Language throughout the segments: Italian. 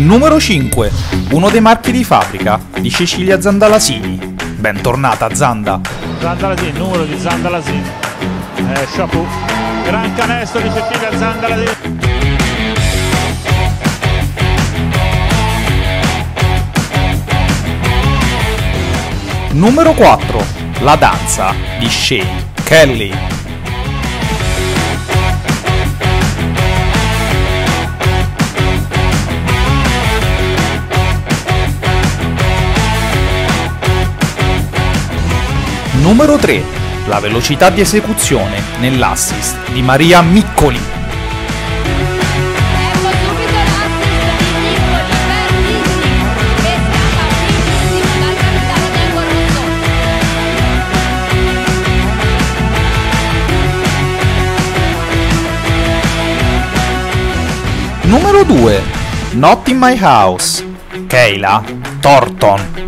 Numero 5. Uno dei marchi di fabbrica di Cecilia Zandalasini. Bentornata Zanda. Zandalasini, numero di Zandalasini. Chapeau. Gran canestro di Cecilia Zandalasini. Numero 4. La danza di Shane Kelly. Numero 3. La velocità di esecuzione nell'assist di Maria Miccoli. Numero 2. Not in My House. Kayla Thornton.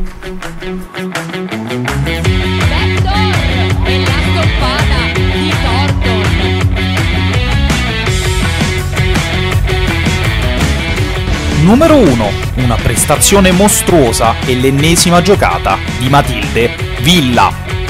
Numero 1. Una prestazione mostruosa e l'ennesima giocata di Matilde Villa.